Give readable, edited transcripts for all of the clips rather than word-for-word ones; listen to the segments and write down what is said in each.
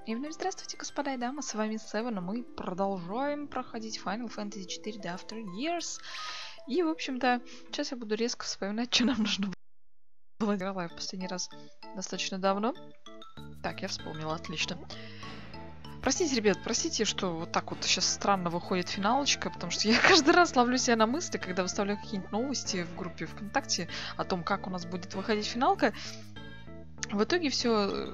И вновь здравствуйте, господа и дамы, с вами Севен, и мы продолжаем проходить Final Fantasy IV The After Years. И, в общем-то, сейчас я буду резко вспоминать, что нам нужно было делать в последний раз достаточно давно. Так, я вспомнила, отлично. Простите, ребят, простите, что вот так вот сейчас странно выходит финалочка, потому что я каждый раз ловлю себя на мысли, когда выставляю какие-нибудь новости в группе ВКонтакте о том, как у нас будет выходить финалка. В итоге все...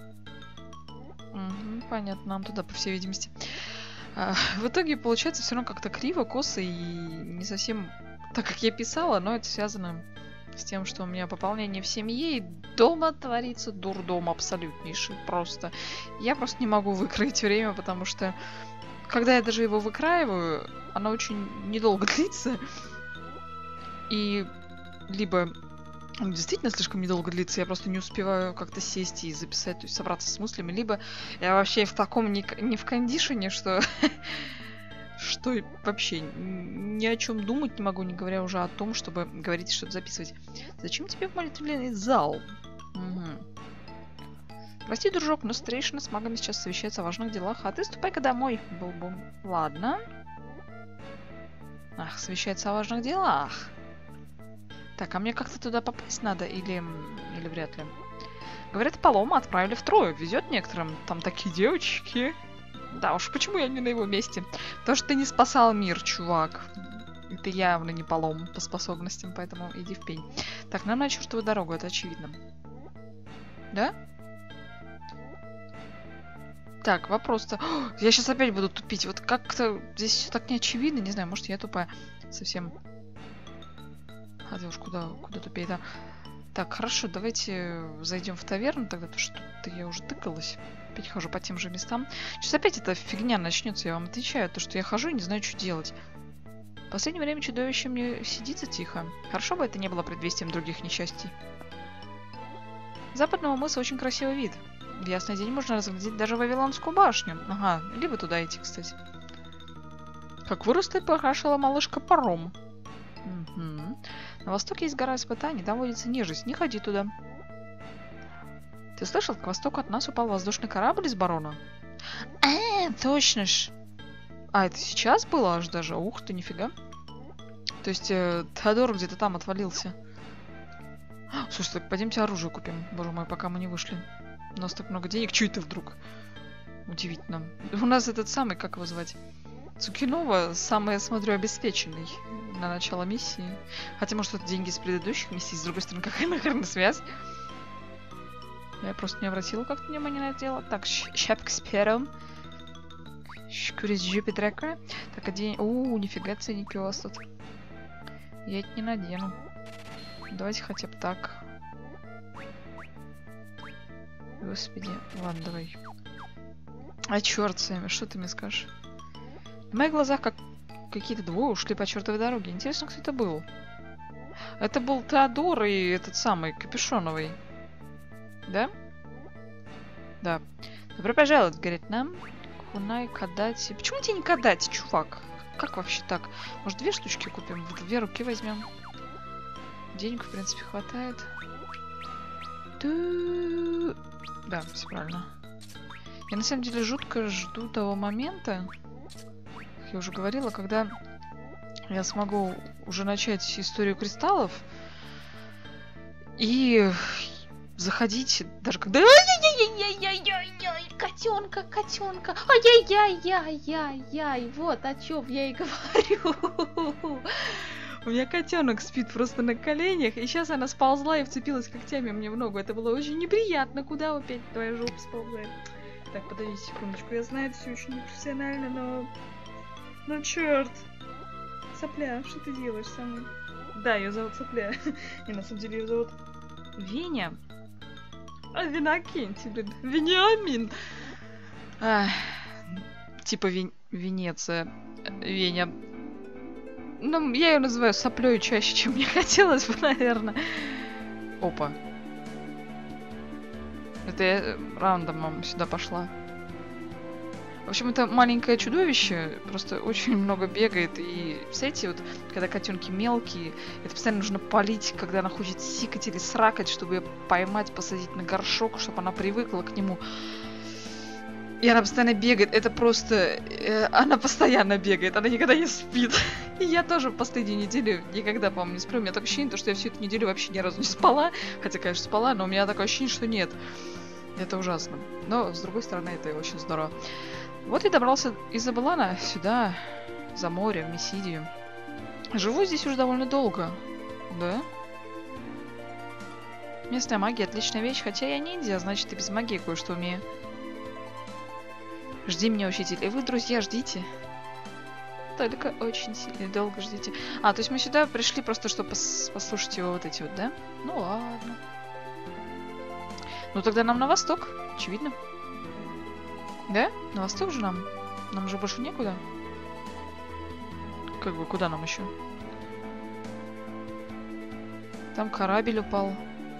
понятно, нам туда, по всей видимости. В итоге получается все равно как-то криво, косо и не совсем так, как я писала, но это связано с тем, что у меня пополнение в семье, и дома творится дурдом абсолютнейший просто. Я просто не могу выкроить время, потому что когда я даже его выкраиваю, оно очень недолго длится. И либо он действительно слишком недолго длится, я просто не успеваю как-то сесть и записать, то есть собраться с мыслями, либо я вообще в таком не в кондишене, что что вообще ни о чем думать не могу, не говоря уже о том, чтобы говорить, что-то записывать. Зачем тебе в молитвенный зал? Прости, дружок, но старейшина с магами сейчас совещается о важных делах, а ты ступай-ка домой. Бум-бум. Ладно. Ах, совещается о важных делах. Так, а мне как-то туда попасть надо или вряд ли? Говорят, Палома отправили в Трою. Везет некоторым. Там такие девочки. Да уж, почему я не на его месте? Потому что ты не спасал мир, чувак. И ты явно не Палом по способностям, поэтому иди в пень. Так, нам на чертову дорогу, это очевидно. Да? Так, вопрос-то... Я сейчас опять буду тупить. Вот как-то здесь все так не очевидно. Не знаю, может, я тупая совсем... Хотя уж куда тупее-то. Так, хорошо, давайте зайдем в таверну тогда, потому что тут я уже тыкалась. Опять хожу по тем же местам. Сейчас опять эта фигня начнется, я вам отвечаю. То, что я хожу и не знаю, что делать. В последнее время чудовище мне сидится тихо. Хорошо бы это не было предвестием других несчастий. С западного мыса очень красивый вид. В ясный день можно разглядеть даже Вавилонскую башню. Ага, либо туда идти, кстати. Как выросла и покрашила малышка паром. Угу. На востоке есть гора испытаний, там водится нежить. Не ходи туда. Ты слышал, к востоку от нас упал воздушный корабль из барона? Точно ж. А, это сейчас было аж даже? Ух ты, нифига. То есть Теодор где-то там отвалился. Слушай, так пойдемте оружие купим, боже мой, пока мы не вышли. У нас так много денег. Чё это вдруг? Удивительно. У нас этот самый, как его звать? Цукинова самый, я смотрю, обеспеченный на начало миссии. Хотя, может, это деньги с предыдущих миссий. С другой стороны, какая нахрен связь? Я просто не обратила как-то внимания на это дело. Так, щепка с пером. Шкурить Джупитрака. Так, одень... нифига ценники у вас тут. Я это не надену. Давайте хотя бы так. Господи. Ладно, давай. А черт с вами, что ты мне скажешь? В моих глазах как какие-то двое ушли по чертовой дороге. Интересно, кто это был? Это был Теодор и этот самый Капюшоновый. Да? Да. Добро пожаловать, говорит нам. Кунай, Кадати. Почему тебе не Кадати, чувак? Как вообще так? Может, 2 штучки купим? В 2 руки возьмем. Денег, в принципе, хватает. Да, все правильно. Я на самом деле жутко жду того момента, как я уже говорила, когда я смогу уже начать историю кристаллов и заходить, даже когда... Ай-яй-яй-яй-яй-яй-яй, котенка, ай-яй-яй-яй-яй-яй, вот о чем я и говорю. У меня котенок спит просто на коленях, и сейчас она сползла и вцепилась когтями мне в ногу. Это было очень неприятно. Куда опять твоя жопа сползает? Так, подождите секундочку. Я знаю, это все очень непрофессионально, но... Ну, черт. Сопля, что ты делаешь со мной? Да, ее зовут Сопля. И на самом деле ее зовут Веня. А Винокентий, блин. Вениамин. Типа Венеция. Веня. Ну, я ее называю соплей чаще, чем мне хотелось бы, наверное. Опа. Это я рандомом сюда пошла. В общем, это маленькое чудовище, просто очень много бегает. И, представляете, вот, когда котенки мелкие, это постоянно нужно полить, когда она хочет сикать или сракать, чтобы ее поймать, посадить на горшок, чтобы она привыкла к нему. И она постоянно бегает. Это просто... она постоянно бегает. Она никогда не спит. И я тоже последнюю неделю никогда, по-моему, не сплю. У меня такое ощущение, что я всю эту неделю вообще ни разу не спала. Хотя, конечно, спала, но у меня такое ощущение, что нет. Это ужасно. Но, с другой стороны, это очень здорово. Вот и добрался из Абалана сюда, за море, в Мессидию. Живу здесь уже довольно долго. Да? Местная магия — отличная вещь, хотя я ниндзя, значит, и без магии кое-что умею. Жди меня, учитель. И вы, друзья, ждите. Только очень сильно долго ждите. А, то есть мы сюда пришли просто, чтобы послушать его вот эти вот, да? Ну ладно. Ну тогда нам на восток, очевидно. Да? На восток же нам? Нам же больше некуда. Как бы, куда нам еще? Там корабль упал.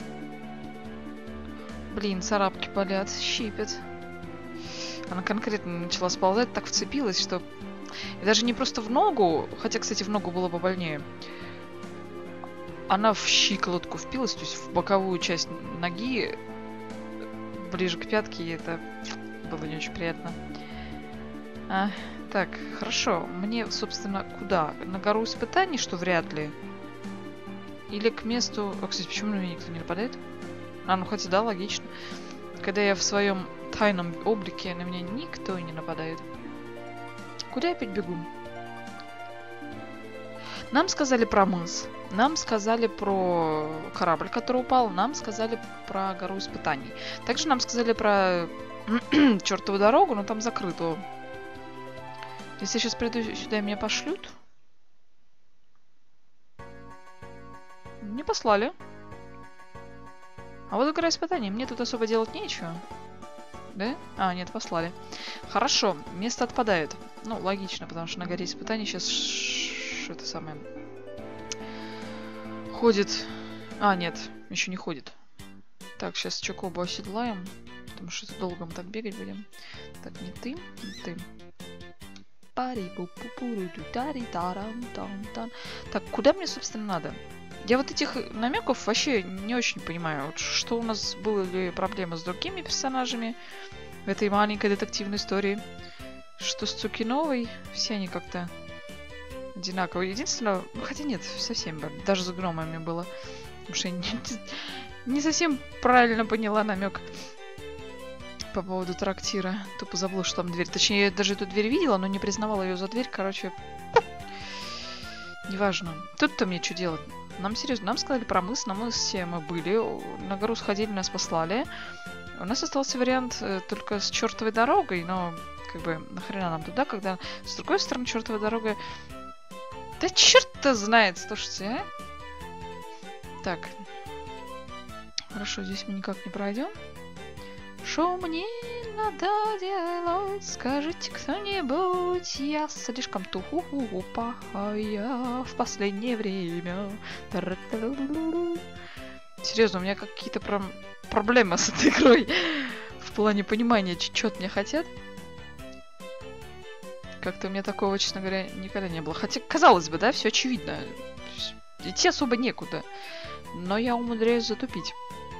Блин, царапки болят, щипят. Она конкретно начала сползать, так вцепилась, что... И даже не просто в ногу, хотя, кстати, в ногу было бы больнее. Она в щиколотку впилась, то есть в боковую часть ноги, ближе к пятке, и это было не очень приятно. Так, хорошо. Мне, собственно, куда? На гору испытаний, что вряд ли? Или к месту... А, кстати, почему на меня никто не нападает? Ну хотя да, логично. Когда я в своем тайном облике, на меня никто и не нападает. Куда я опять бегу? Нам сказали про мыс. Нам сказали про корабль, который упал. Нам сказали про гору испытаний. Также нам сказали про чертову дорогу, но там закрыто. Если я сейчас приду сюда и меня пошлют... Не послали. А вот гора испытаний. Мне тут особо делать нечего. Да? А, нет, послали. Хорошо, место отпадает. Ну, логично, потому что на горе испытаний сейчас это самое... Ходит... А, нет, еще не ходит. Так, сейчас Чокобу оседлаем. Потому что долго мы так бегать будем. Так, не ты, не ты. Так, куда мне, собственно, надо? Я вот этих намеков вообще не очень понимаю. Вот что у нас были проблемы с другими персонажами в этой маленькой детективной истории. Что с Цукиновой, все они как-то одинаковые. Единственное, ну хотя нет, совсем, даже с гномами было. Потому что я не совсем правильно поняла намек по поводу трактира. Тупо забыла, что там дверь. Точнее, я даже эту дверь видела, но не признавала ее за дверь. Короче, неважно. Тут-то мне что делать? Нам серьезно, нам сказали про мыс, на мысе мы были, на гору сходили, нас послали. У нас остался вариант только с чертовой дорогой, но как бы нахрена нам туда, когда с другой стороны чертова дорога... Да черт-то знает, слушайте, а? Так. Хорошо, здесь мы никак не пройдем. Что мне надо делать? Скажите кто-нибудь. Я слишком тупая в последнее время. Серьезно, у меня какие-то проблемы с этой игрой. В плане понимания, что от меня хотят. Как-то у меня такого, честно говоря, никогда не было. Хотя, казалось бы, да, все очевидно. Идти особо некуда. Но я умудряюсь затупить.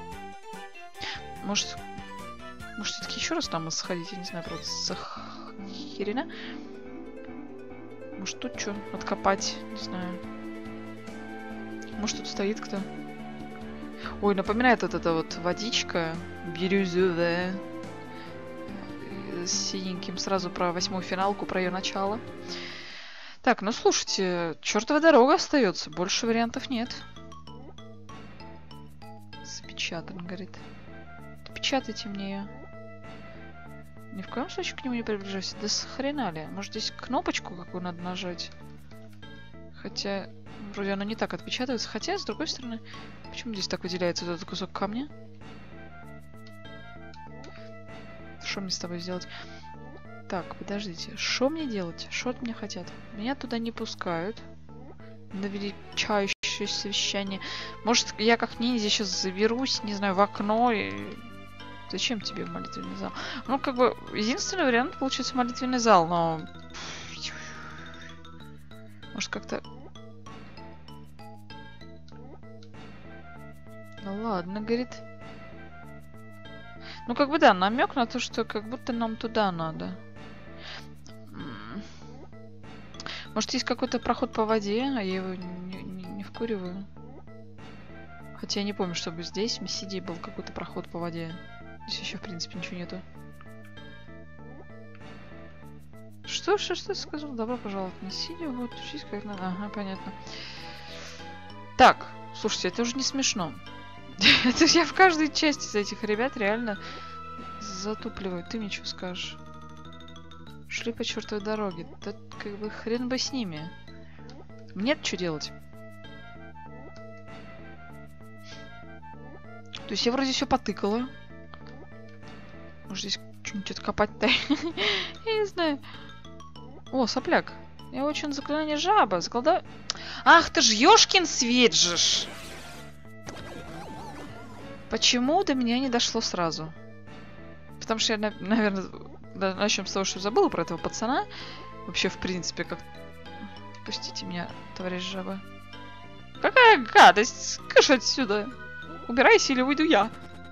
Может все-таки еще раз там сходить, я не знаю, правда, захерена. Может тут что, откопать, не знаю. Может тут стоит кто. Ой, напоминает вот эта вот водичка бирюзовая. С синеньким сразу про 8-ю финалку, про ее начало. Так, ну слушайте, чертова дорога остается, больше вариантов нет. Запечатан, говорит. Печатайте мне ее. Ни в коем случае к нему не приближайся. Да схрена ли? Может здесь кнопочку какую надо нажать? Хотя, вроде она не так отпечатывается. Хотя, с другой стороны, почему здесь так выделяется вот этот кусок камня? Что мне с тобой сделать? Так, подождите. Что мне делать? Что от меня хотят? Меня туда не пускают. На величайшее совещание. Может, я как ниндзя сейчас заберусь, не знаю, в окно и... Зачем тебе молитвенный зал? Ну, как бы, единственный вариант получится молитвенный зал, но... Может, как-то... Ну, ладно, говорит. Ну, как бы да, намек на то, что как будто нам туда надо. Может, есть какой-то проход по воде, а я его не вкуриваю. Хотя я не помню, чтобы здесь, в Мессидии, был какой-то проход по воде. Здесь еще, в принципе, ничего нету. Что ты сказал? Добро пожаловать в Мессидию. Вот, учись как надо. Ага, понятно. Так, слушайте, это уже не смешно. Это я в каждой части из этих ребят реально затупливаю. Ты мне что скажешь? Шли по чертовой дороге. Да как бы хрен бы с ними. Мне-то что делать? То есть я вроде все потыкала. Может здесь что-нибудь откопать-то? Я не знаю. О, сопляк. Я очень заклинание жаба. Закладаю... Ах ты ж, ёшкин свет же ж! Почему до меня не дошло сразу? Потому что я, наверное, начнем с того, что забыла про этого пацана. Вообще, в принципе, как... Пустите меня, товарищ жаба. Какая гадость! Кыш отсюда! Убирайся или уйду я.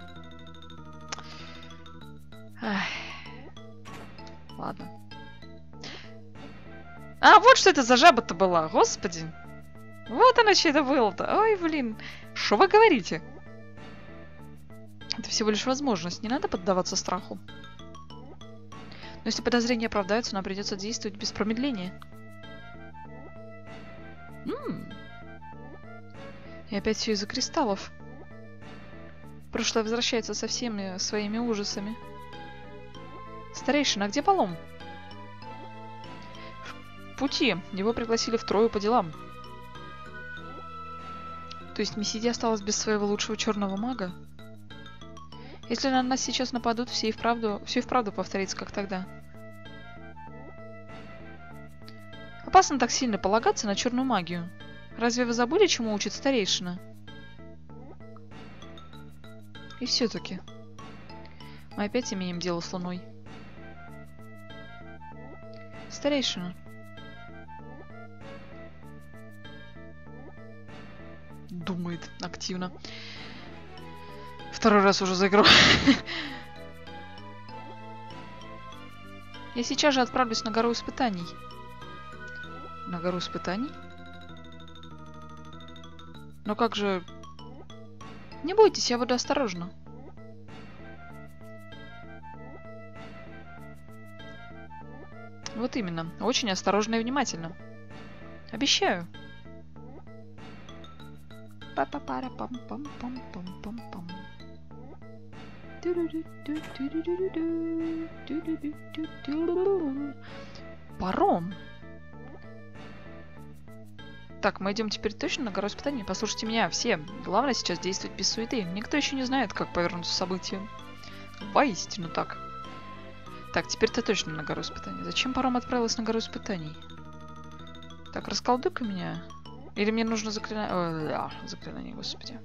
Ах. Ладно. А, вот что это за жаба-то была, господи. Вот она что это было-то. Ой, блин. Что вы говорите? Это всего лишь возможность. Не надо поддаваться страху. Но если подозрения оправдаются, нам придется действовать без промедления. И опять все из-за кристаллов. Прошлое возвращается со всеми своими ужасами. Старейшина, а где Полом? В пути. Его пригласили в Трою по делам. То есть Мессидия осталась без своего лучшего черного мага? Если на нас сейчас нападут, все и вправду повторится, как тогда. Опасно так сильно полагаться на черную магию. Разве вы забыли, чему учит старейшина? И все-таки. Мы опять имеем дело с Луной. Старейшина. Думает активно. Второй раз уже за игру. Я сейчас же отправлюсь на гору испытаний. На гору испытаний? Но как же... Не бойтесь, я буду осторожна. Вот именно. Очень осторожно и внимательно. Обещаю. Па-па-пара-пам-пам-пам-пам-пам-пам. Паром. Так, мы идем теперь точно на гору испытаний. Послушайте меня, все. Главное сейчас действовать без суеты. Никто еще не знает, как повернутся события. Воистину так. Так, теперь-то точно на гору испытаний. Зачем паром отправилась на гору испытаний? Так, расколдуй-ка меня. Или мне нужно заклинание... заклинание, господи.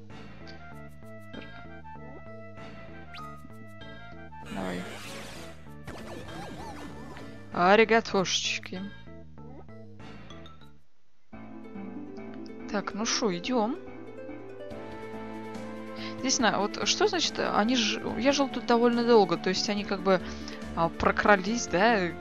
Давай. Аригатошечки. Так, ну шо, идем. Здесь, вот что значит, они ж... Я жил тут довольно долго, то есть они как бы прокрались, да,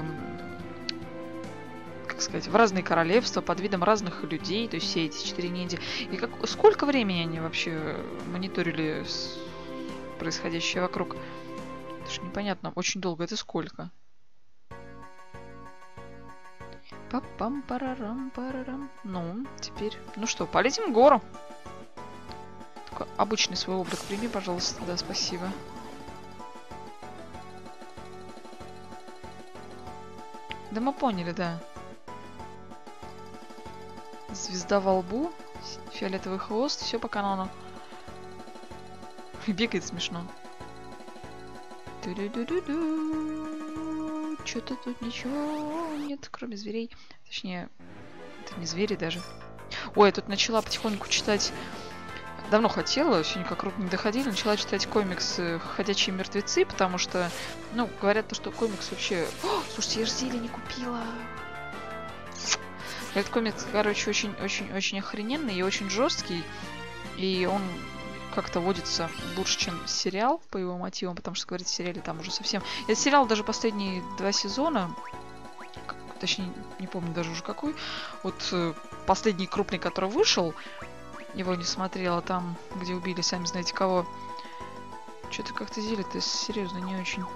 как сказать, в разные королевства под видом разных людей, то есть все эти 4 ниндзя. И сколько времени они вообще мониторили происходящее вокруг? Это ж непонятно, очень долго. Это сколько? Пам-парарам-парарам. Ну, теперь... Ну что, полетим в гору. Только обычный свой облик прими, пожалуйста. Да, спасибо. Да мы поняли, да. Звезда во лбу, фиолетовый хвост, все по канону. Бегает смешно. Что-то тут ничего нет, кроме зверей. Точнее, это не звери даже. Ой, я тут начала потихоньку читать... Давно хотела, все никак руки не доходили. Начала читать комикс «Ходячие мертвецы», потому что, ну, говорят, что комикс вообще... О, слушайте, я же зелье не купила. Этот комикс, короче, очень-очень-очень охрененный и очень жесткий. И он как-то водится лучше, чем сериал по его мотивам, потому что, говорить, в сериале там уже совсем... Этот сериал даже последние 2 сезона, точнее, не помню даже уже какой, вот последний крупный, который вышел, его не смотрела, там, где убили, сами знаете кого. Что-то как-то зелит, серьезно, не очень.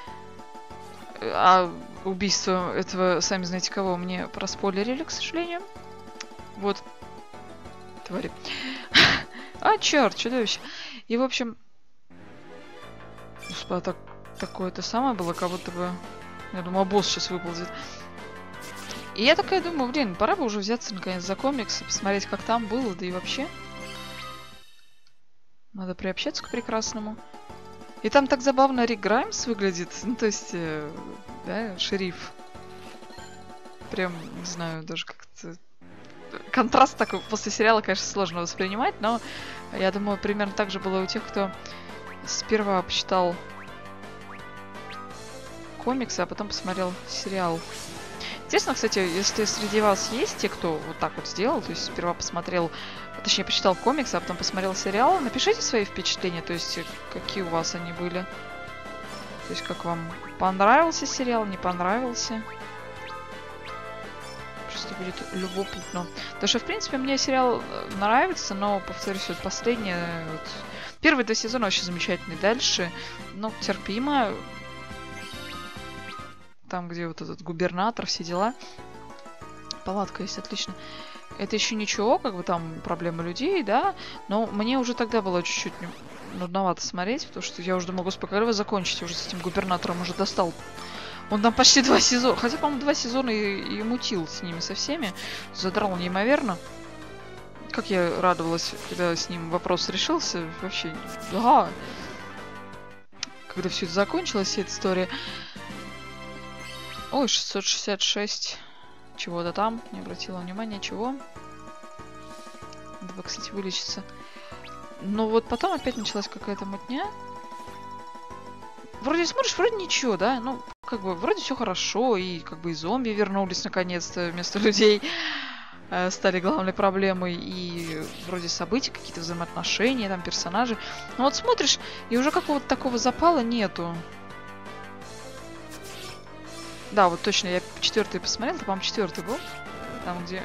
А убийство этого, сами знаете кого, мне проспойлерили, к сожалению. Вот. Твари. А, черт, чудовище. И, в общем... Господа, такое-то самое было, как будто бы... Я думала, босс сейчас выползет. И я такая думаю, блин, пора бы уже взяться наконец за комиксы, посмотреть, как там было, да и вообще. Надо приобщаться к прекрасному. И там так забавно Рик Граймс выглядит. Ну, то есть, да, шериф. Прям, не знаю, даже как-то... Контраст такой после сериала, конечно, сложно воспринимать, но я думаю, примерно так же было у тех, кто сперва почитал комиксы, а потом посмотрел сериал. Интересно, кстати, если среди вас есть те, кто вот так вот сделал, то есть сперва посмотрел, точнее, почитал комиксы, а потом посмотрел сериал, напишите свои впечатления, то есть какие у вас они были. То есть как вам понравился сериал, не понравился. Просто будет любопытно. Потому что, в принципе, мне сериал нравится, но, повторюсь, вот последнее... Вот, первые 2 сезона вообще замечательные. Дальше, ну, терпимо. Там, где вот этот губернатор, все дела. Палатка есть, отлично. Это еще ничего, как бы там проблемы людей, да. Но мне уже тогда было чуть-чуть нудновато смотреть, потому что я уже думала, господи, когда вы закончите уже с этим губернатором, уже достал. Он там почти 2 сезона. Хотя, по-моему, 2 сезона и мутил с ними со всеми. Задрал неимоверно. Как я радовалась, когда с ним вопрос решился. Вообще, да. Когда все это закончилось, вся эта история. Ой, 666. Чего-то там. Не обратила внимания, чего. Надо, кстати, вылечиться. Но вот потом опять началась какая-то мутня. Вроде смотришь, вроде ничего, да? Ну, как бы, вроде все хорошо, и как бы и зомби вернулись наконец-то вместо людей. Стали главной проблемой, и вроде события, какие-то взаимоотношения, там, персонажи. Но вот смотришь, и уже какого-то такого запала нету. Да, вот точно, я 4-й посмотрела, это, по-моему, 4-й был. Там, где...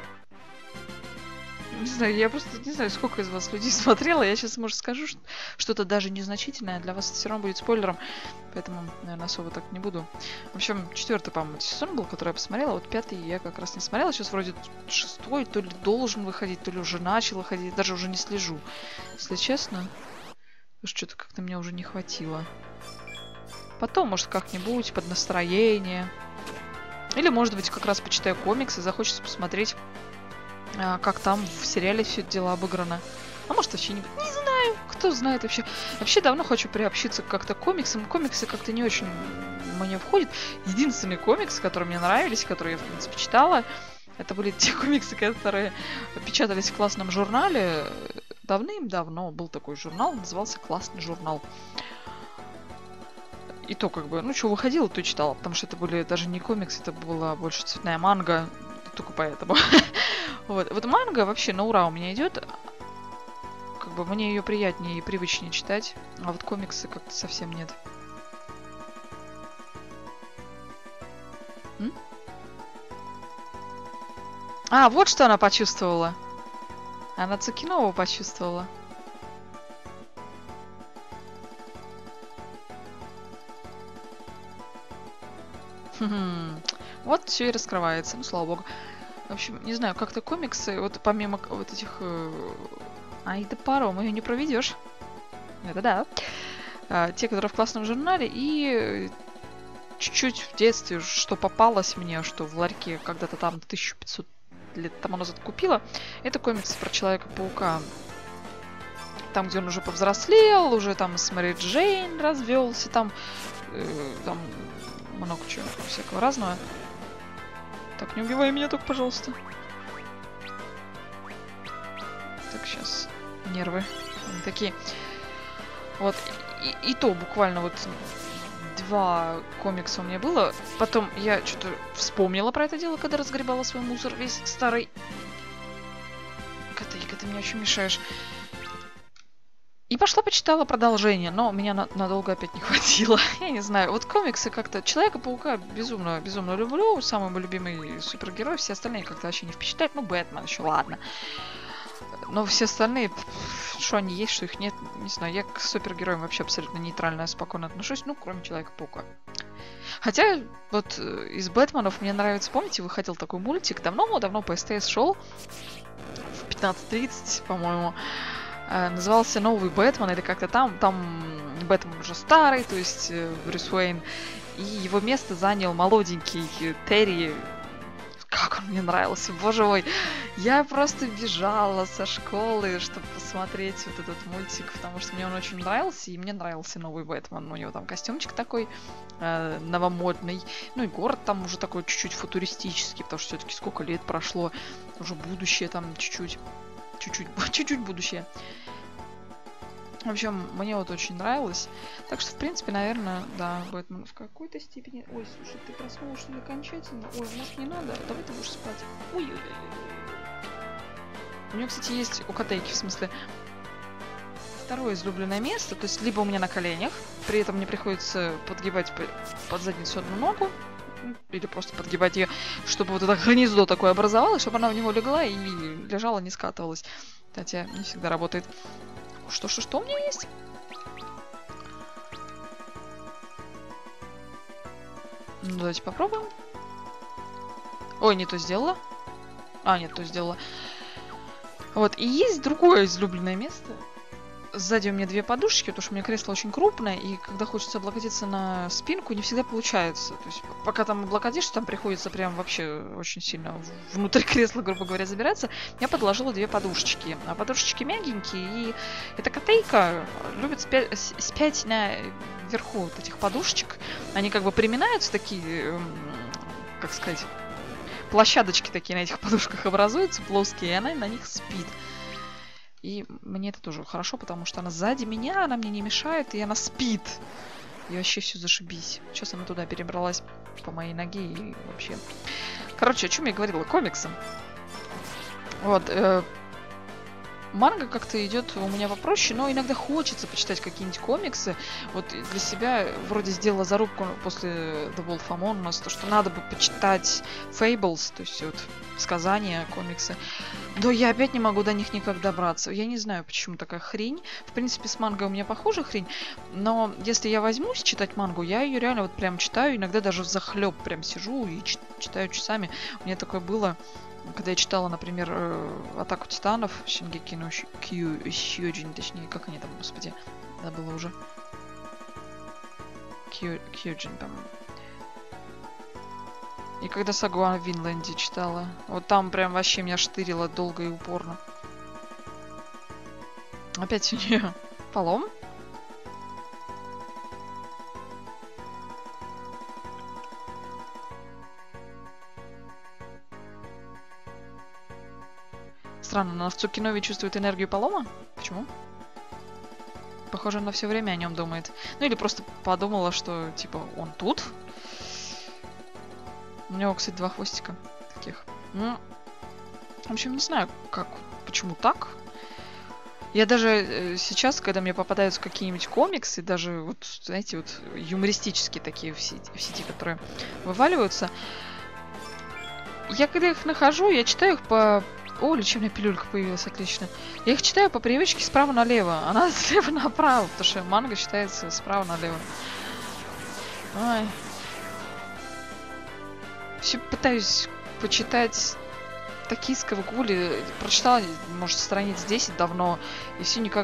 Не знаю, я просто не знаю, сколько из вас людей смотрела. Я сейчас, может, скажу что-то даже незначительное. Для вас это все равно будет спойлером. Поэтому, наверное, особо так не буду. В общем, 4-й, по-моему, сезон был, который я посмотрела. Вот 5-й я как раз не смотрела. Сейчас вроде 6-й то ли должен выходить, то ли уже начал выходить. Даже уже не слежу, если честно. Потому что что-то как-то мне уже не хватило. Потом, может, как-нибудь под настроение. Или, может быть, как раз почитаю комиксы, захочется посмотреть, как там в сериале все это дело обыграно. А может, вообще не знаю, кто знает вообще. Вообще давно хочу приобщиться как-то к комиксам. Комиксы как-то не очень мне входят. Единственные комиксы, которые мне нравились, которые я, в принципе, читала, это были те комиксы, которые печатались в классном журнале. Давным-давно был такой журнал, назывался «Классный журнал». И то, как бы, ну, что выходило, то читала. Потому что это были даже не комиксы, это была больше цветная манга. Только поэтому. Вот манга вообще на ура у меня идет. Как бы мне ее приятнее и привычнее читать. А вот комиксы как-то совсем нет. А, вот что она почувствовала. Она Цукинова почувствовала. Вот все и раскрывается, ну слава богу. В общем, не знаю, как-то комиксы, вот помимо вот этих... Ай, да паром, ее не проведешь. Это да. Те, которые в классном журнале, и чуть-чуть в детстве, что попалось мне, что в ларьке когда-то там 1500 лет тому назад купила, это комиксы про Человека-паука. Там, где он уже повзрослел, уже там с Мэри Джейн развелся, там много чего всякого разного. Так, не убивай меня только, пожалуйста. Так, сейчас. Нервы. Они такие. Вот. И то буквально вот 2 комикса у меня было. Потом я что-то вспомнила про это дело, когда разгребала свой мусор весь старый. Котейка, ты мне очень мешаешь. И пошла почитала продолжение, но меня надолго опять не хватило. Я не знаю, вот комиксы как-то... Человека-паука безумно, безумно люблю. Самый мой любимый супергерой. Все остальные как-то вообще не впечатляют. Ну, Бэтмен еще, ладно. Но все остальные, что они есть, что их нет, не знаю. Я к супергероям вообще абсолютно нейтрально, спокойно отношусь. Ну, кроме Человека-паука. Хотя, вот из Бэтменов мне нравится, помните, выходил такой мультик, давно-давно по СТС шел, в 15:30, по-моему, назывался «Новый Бэтмен», или как-то там Бэтмен уже старый, то есть Брюс Уэйн, и его место занял молоденький Терри. Как он мне нравился, боже мой. Я просто бежала со школы, чтобы посмотреть вот этот мультик, потому что мне он очень нравился, и мне нравился новый Бэтмен. У него там костюмчик такой новомодный. Ну и город там уже такой чуть-чуть футуристический, потому что все-таки сколько лет прошло, уже будущее там чуть-чуть будущее. В общем, мне вот очень нравилось. Так что, в принципе, наверное, да, Бэтмен в какой-то степени... Ой, слушай, ты проснулась, что ли, окончательно? Ой, может, не надо? Давай ты будешь спать. Ой-ой-ой. У нее, кстати, есть у котейки, в смысле, второе излюбленное место. То есть, либо у меня на коленях, при этом мне приходится подгибать под задницу одну ногу, или просто подгибать ее, чтобы вот это гнездо такое образовалось, чтобы она в него легла и лежала, не скатывалась. Хотя не всегда работает. Что у меня есть? Ну, давайте попробуем. Ой, не то сделала. А, нет, то сделала. Вот, и есть другое излюбленное место. Сзади у меня две подушечки, потому что у меня кресло очень крупное, и когда хочется облокотиться на спинку, не всегда получается. То есть, пока там облокотишься, там приходится прям вообще очень сильно внутрь кресла, грубо говоря, забираться. Я подложила две подушечки. А подушечки мягенькие, и эта котейка любит спять наверху вот этих подушечек. Они как бы приминаются, такие, как сказать, площадочки такие на этих подушках образуются, плоские, и она на них спит. И мне это тоже хорошо, потому что она сзади меня, она мне не мешает, и она спит. И вообще все зашибись. Сейчас она туда перебралась по моей ноге и вообще... Короче, о чем я говорила? Комиксы. Вот. Манга как-то идет у меня попроще, но иногда хочется почитать какие-нибудь комиксы. Вот для себя вроде сделала зарубку после The Wolf Among Us, то, что надо бы почитать Fables, то есть вот сказания, комиксы. Но я опять не могу до них никак добраться. Я не знаю, почему такая хрень. В принципе, с мангой у меня похожая хрень, но если я возьмусь читать мангу, я ее реально вот прям читаю, иногда даже взахлеб прям сижу и читаю часами. У меня такое было... Когда я читала, например, «Атаку титанов», Шингеки но Кёджин, точнее, как они там, господи, забыла уже. Кёджин, по-моему. И когда «Сагу о Винланде» читала, вот там прям вообще меня штырило долго и упорно. Опять у нее полом. Странно, но Цукинови чувствует энергию полома? Почему? Похоже, она все время о нем думает. Ну или просто подумала, что типа он тут. У него, кстати, два хвостика таких. Ну, в общем, не знаю, почему так. Я даже сейчас, когда мне попадаются какие-нибудь комиксы, даже вот, знаете, вот юмористические такие в сети, которые вываливаются, я когда их нахожу, я читаю их по... О, лечебная пилюлька появилась, отлично. Я их читаю по привычке справа налево, а надо слева направо, потому что манга считается справа налево. Ой. Все пытаюсь почитать «Токийского гули». Прочитала, может, страниц 10 давно, и все никак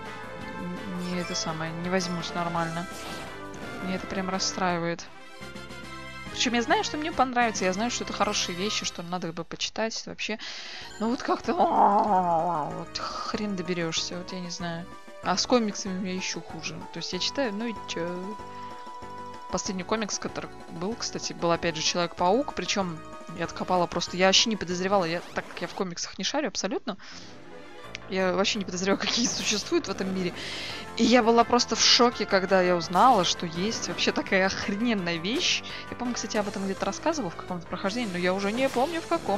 не возьмусь нормально. Меня это прям расстраивает. Причем я знаю, что мне понравится, я знаю, что это хорошие вещи, что надо бы почитать вообще. Но вот как-то... Вот хрен доберешься, вот я не знаю. А с комиксами у меня еще хуже. То есть я читаю, ну и чё? Последний комикс, который был, кстати, был опять же Человек-паук. Причем я откопала просто... Я вообще не подозревала, так как я в комиксах не шарю абсолютно. Я вообще не подозреваю, какие существуют в этом мире. И я была просто в шоке, когда я узнала, что есть вообще такая охрененная вещь. Я помню, кстати, об этом где-то рассказывала в каком-то прохождении, но я уже не помню в каком.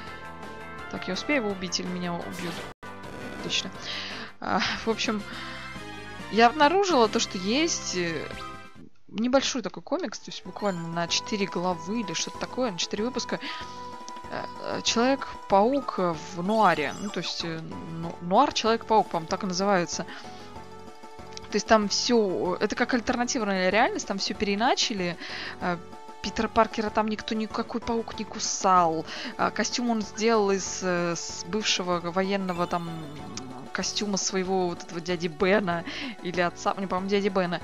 Так, я успею его убить или меня убьют? Точно. В общем, Я обнаружила то, что есть небольшой такой комикс, то есть буквально на 4 главы или что-то такое, на 4 выпуска. Человек-паук в нуаре. Ну, то есть нуар Человек-паук, по-моему, так и называется. То есть там все... Это как альтернативная реальность, там все переначали. Питера Паркера там никто, никакой паук не кусал. Костюм он сделал из бывшего военного там костюма своего вот этого дяди Бена. Или отца, не по-моему, дяди Бена.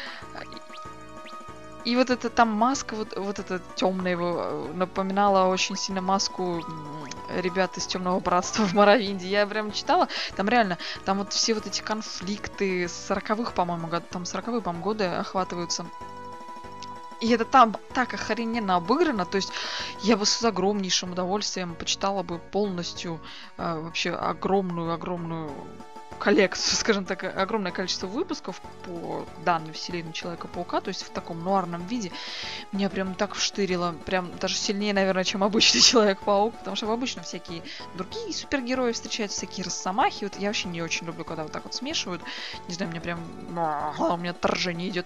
И вот эта там маска, вот эта темная его напоминала очень сильно маску ребят из Темного Братства в Моровинде. Я прям читала, там реально, там вот все вот эти конфликты с 40-х, по-моему, там 40-е, по-моему, годы охватываются. И это там так охрененно обыграно, то есть я бы с огромнейшим удовольствием почитала бы полностью вообще огромную коллекцию, скажем так, огромное количество выпусков по данной вселенной Человека-паука, то есть в таком нуарном виде. Меня прям так вштырило, прям даже сильнее, наверное, чем обычный Человек-паук, потому что обычно всякие другие супергерои встречаются, всякие росомахи. Вот я вообще не очень люблю, когда вот так вот смешивают. Не знаю, мне прям... У меня отторжение идет.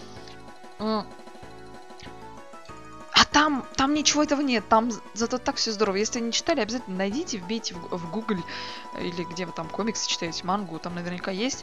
А там ничего этого нет, там зато так все здорово. Если не читали, обязательно найдите, вбейте в Google или где вы там комиксы читаете, мангу, там наверняка есть.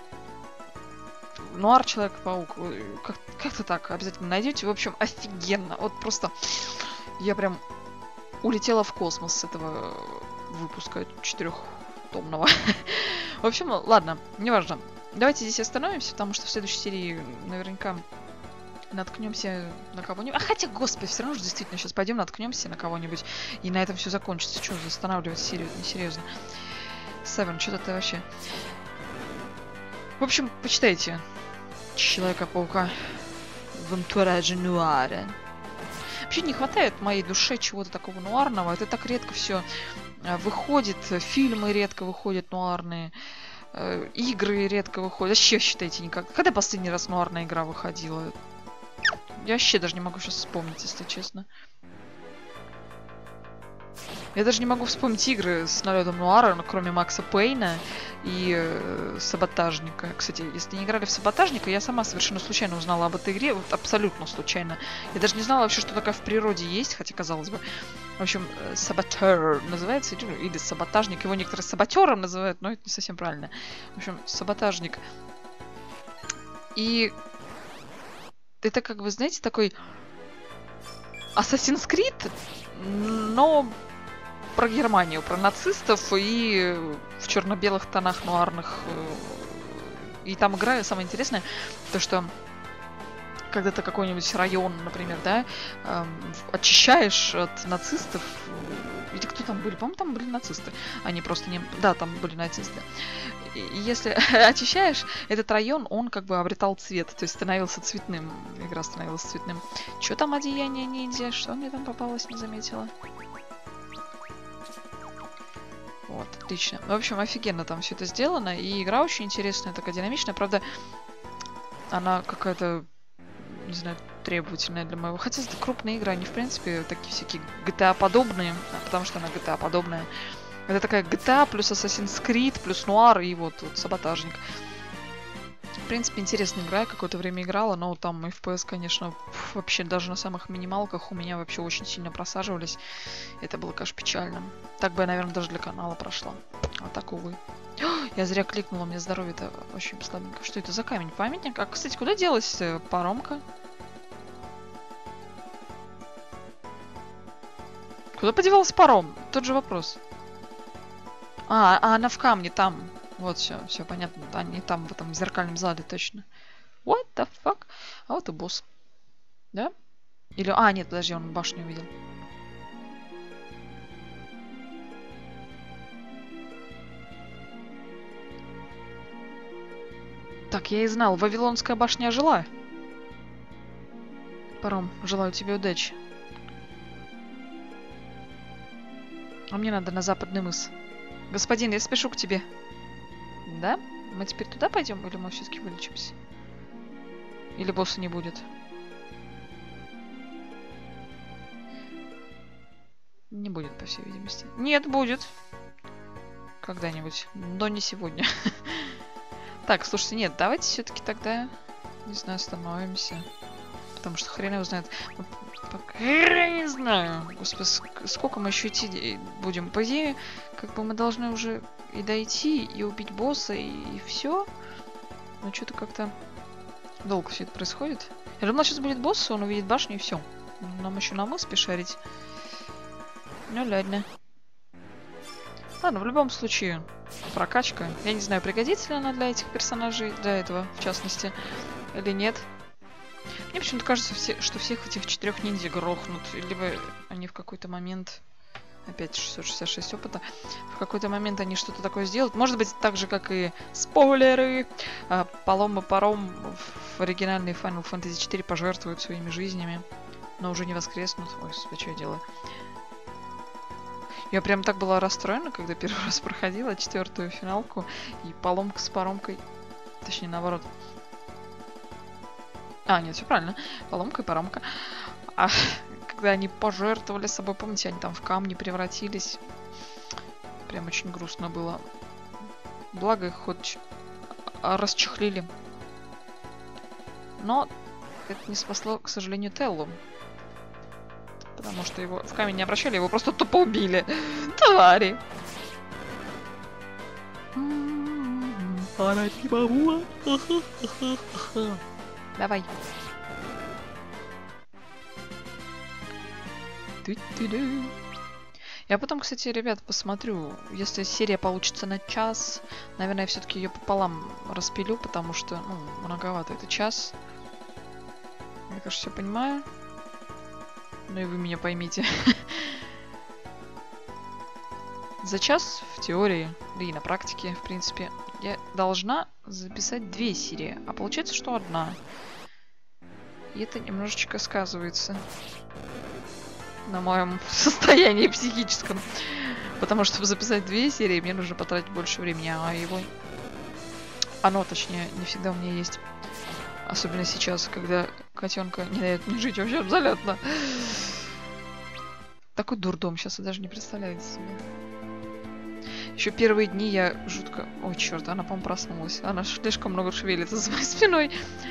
Нуар Человек-паук, как-то так, обязательно найдете. В общем, офигенно. Вот просто я прям улетела в космос с этого выпуска 4-томного. В общем, ладно, неважно. Давайте здесь остановимся, потому что в следующей серии наверняка наткнемся на кого-нибудь. А хотя, господи, все равно же действительно сейчас пойдем, наткнемся на кого-нибудь, и на этом все закончится. Что за останавливать серию? Несерьезно. Севен, что-то ты вообще. В общем, почитайте Человека-паука в антураже нуаре. Вообще не хватает моей душе чего-то такого нуарного. Это так редко все выходит. Фильмы редко выходят нуарные. Игры редко выходят. Вообще, считайте, никак. Когда последний раз нуарная игра выходила? Я вообще даже не могу сейчас вспомнить, если честно. Я даже не могу вспомнить игры с налетом нуара, кроме Макса Пейна и Саботажника. Кстати, если не играли в Саботажника, я сама совершенно случайно узнала об этой игре. Вот абсолютно случайно. Я даже не знала вообще, что такое в природе есть, хотя казалось бы. В общем, Саботер называется, или Саботажник. Его некоторые Саботером называют, но это не совсем правильно. В общем, Саботажник. И это, как вы знаете, такой Assassin's Creed, но про Германию, про нацистов и в черно-белых тонах нуарных. И там игра, самое интересное, то что когда ты какой-нибудь район, например, да, очищаешь от нацистов, или кто там были? По-моему, там были нацисты. Они просто не... Да, там были нацисты. И если очищаешь этот район, он как бы обретал цвет, то есть становился цветным. Игра становилась цветным. Что там одеяние ниндзя? Что мне там попалось, не заметила? Вот, отлично. В общем, офигенно там все это сделано. И игра очень интересная, такая динамичная. Правда, она какая-то, не знаю, требовательная для моего. Хотя это крупные игры, они, в принципе, такие всякие GTA-подобные, потому что она GTA-подобная. Это такая GTA плюс Assassin's Creed плюс Нуар и вот Саботажник. В принципе, интересная игра, я какое-то время играла, но там FPS, конечно, вообще даже на самых минималках у меня вообще очень сильно просаживались. Это было, конечно, печально. Так бы я, наверное, даже для канала прошла. А так, увы. Я зря кликнула, у меня здоровье-то очень слабенько. Что это за камень? Памятник? А, кстати, куда делась паромка? Куда подевался паром? Тот же вопрос. А она в камне, там. Вот, все понятно. Они там, в этом зеркальном зале, точно. What the fuck? А вот и босс. Да? Или... А, нет, подожди, он башню увидел. Так, я и знал. Вавилонская башня жила. Паром, желаю тебе удачи. А мне надо на западный мыс. Господин, я спешу к тебе. Да? Мы теперь туда пойдем, или мы все-таки вылечимся? Или босса не будет? Не будет, по всей видимости. Нет, будет. Когда-нибудь. Но не сегодня. Так, слушайте, нет, давайте все-таки тогда, не знаю, остановимся. Потому что хрен его знает. Я не знаю. Господи, сколько мы еще идти будем? По идее, как бы мы должны уже и дойти, и убить босса, и все. Но что-то как-то долго все это происходит. Я думала, сейчас будет босс, он увидит башню, и все. Нам еще на мыспи шарить. Ну ладно. Ладно, в любом случае, прокачка. Я не знаю, пригодится ли она для этих персонажей, для этого, в частности, или нет. Мне почему-то кажется, что всех этих 4 ниндзя грохнут. Либо они в какой-то момент... Опять 666 опыта. В какой-то момент они что-то такое сделают. Может быть, так же, как и спойлеры. Полом и паром в оригинальной Final Fantasy 4 пожертвуют своими жизнями. Но уже не воскреснут. Ой, что я делаю? Я прям так была расстроена, когда первый раз проходила 4-ю финалку. И поломка с паромкой... Точнее, наоборот. А, нет, все правильно. Поломка и паромка. Когда они пожертвовали собой, помните, они там в камни превратились. Прям очень грустно было. Благо их хоть расчехлили. Но это не спасло, к сожалению, Теллу. Потому что его в камень не обращали, его просто тупо убили. Твари. Давай. Я потом, кстати, ребят, посмотрю. Если серия получится на час, наверное, я все-таки ее пополам распилю, потому что, ну, многовато это час. Я, конечно, все понимаю. Ну и вы меня поймите. За час, в теории, да и на практике, в принципе, я должна записать 2 серии. А получается, что 1. И это немножечко сказывается на моем состоянии психическом. Потому что, чтобы записать 2 серии, мне нужно потратить больше времени. А его... Оно, точнее, не всегда у меня есть. Особенно сейчас, когда котенка не дает мне жить вообще абсолютно. Такой дурдом сейчас, вы даже не представляете себе. Еще первые дни я жутко... Ой, черт, она, по-моему, проснулась. Она слишком много шевелится за моей спиной.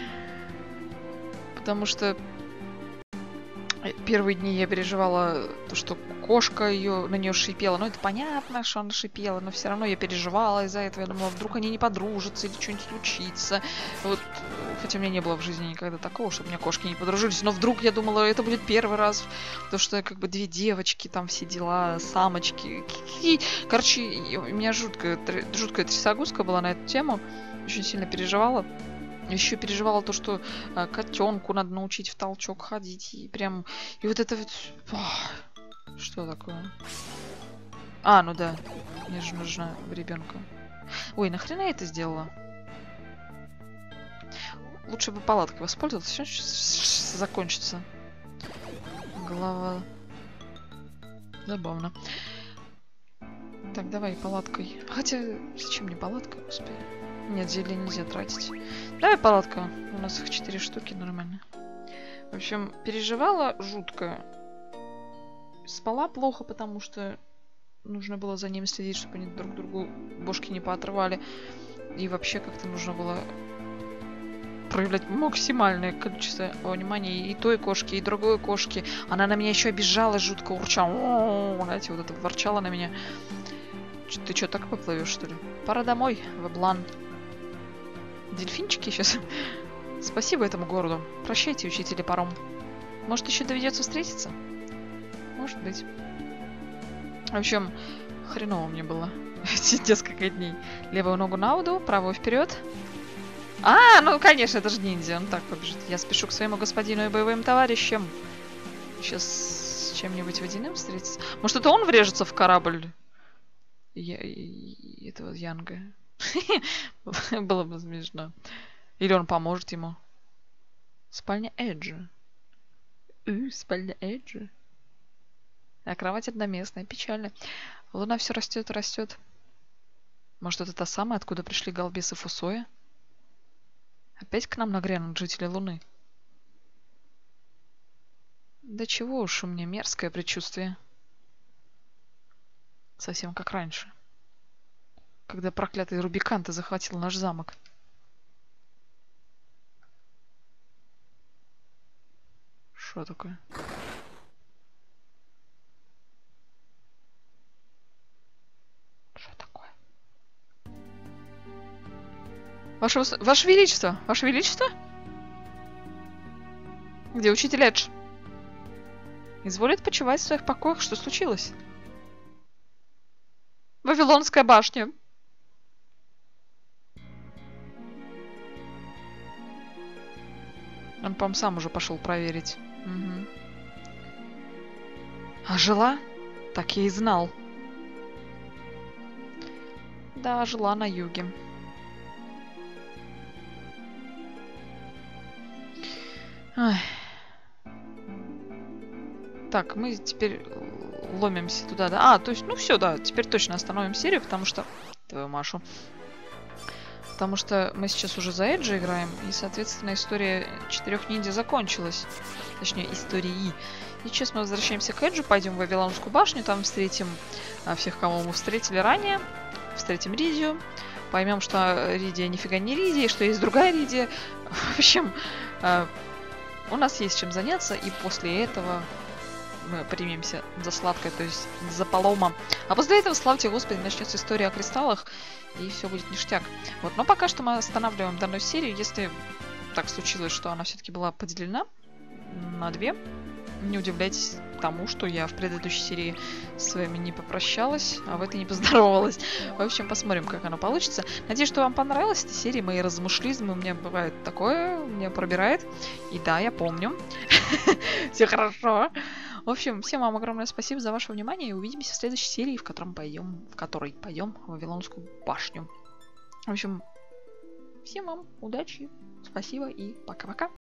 Потому что первые дни я переживала то, что кошка на нее шипела. Ну, это понятно, что она шипела, но все равно я переживала из-за этого. Я думала, вдруг они не подружатся или что-нибудь случится. Вот, хотя у меня не было в жизни никогда такого, чтобы у меня кошки не подружились. Но вдруг я думала, это будет первый раз, потому что как бы 2 девочки, там все дела, самочки. Короче, у меня жуткая трясогузка была на эту тему. Очень сильно переживала. Еще переживала то, что котенку надо научить в толчок ходить. И прям... И вот это вот... Что такое? А, ну да. Мне же нужна ребенка. Ой, нахрена я это сделала? Лучше бы палаткой воспользоваться. Все закончится. Голова... Забавно. Так, давай палаткой. Хотя, зачем мне палатка, господи? Нет, зелье нельзя тратить. Давай палатка. У нас их 4 штуки, нормально. В общем, переживала жутко. Спала плохо, потому что нужно было за ними следить, чтобы они друг другу бошки не поотрывали. И вообще как-то нужно было проявлять максимальное количество внимания и той кошки, и другой кошки. Она на меня еще обижалась, жутко урчала. Знаете, вот это ворчала на меня. Ты что, так поплывешь, что ли? Пора домой, в Эблан. Дельфинчики сейчас. Спасибо этому городу. Прощайте, учители паром. Может, еще доведется встретиться? Может быть. В общем, хреново мне было эти несколько дней. Левую ногу на воду, правую вперед. А, ну конечно, это же ниндзя. Он так побежит. Я спешу к своему господину и боевым товарищам. Сейчас с чем-нибудь водяным встретиться. Может, это он врежется в корабль? Этого Янга. Было бы смешно. Или он поможет ему. Спальня Эджи. Спальня Эджи. А кровать одноместная. Печально. Луна все растет и растет. Может, это та самая, откуда пришли Галбес и Фусоя? Опять к нам нагрянут жители Луны. Да чего уж у меня мерзкое предчувствие. Совсем как раньше. Когда проклятый Рубиканта захватил наш замок. Что такое? Что такое? Ваше Величество! Ваше Величество? Где учитель Эдж? Изволит почивать в своих покоях. Что случилось? Вавилонская башня. Он, по-моему, сам уже пошел проверить. Угу. А жила? Так я и знал. Да, жила на юге. Ай. Так, мы теперь ломимся туда, да? А, то есть, ну все, да, теперь точно остановим серию, потому что... Твою Машу. Потому что мы сейчас уже за Эджи играем, и, соответственно, история 4 ниндзя закончилась. Точнее, истории. И сейчас мы возвращаемся к Эджу, пойдем в Вавилонскую башню, там встретим всех, кого мы встретили ранее. Встретим Ридию. Поймем, что Ридия нифига не Ридия, что есть другая Ридия. В общем, у нас есть чем заняться, и после этого мы примемся за сладкое, то есть за полома. А после этого, славьте Господи, начнется история о кристаллах, и все будет ништяк. Вот, но пока что мы останавливаем данную серию. Если так случилось, что она все-таки была поделена на 2, не удивляйтесь тому, что я в предыдущей серии с вами не попрощалась, а в этой не поздоровалась. В общем, посмотрим, как оно получится. Надеюсь, что вам понравилась эта серия. Мои размышлизмы, у меня бывает такое, меня пробирает. И да, я помню. Все хорошо. В общем, всем вам огромное спасибо за ваше внимание. И увидимся в следующей серии, в которой пойдем в Вавилонскую башню. В общем, всем вам удачи, спасибо и пока-пока.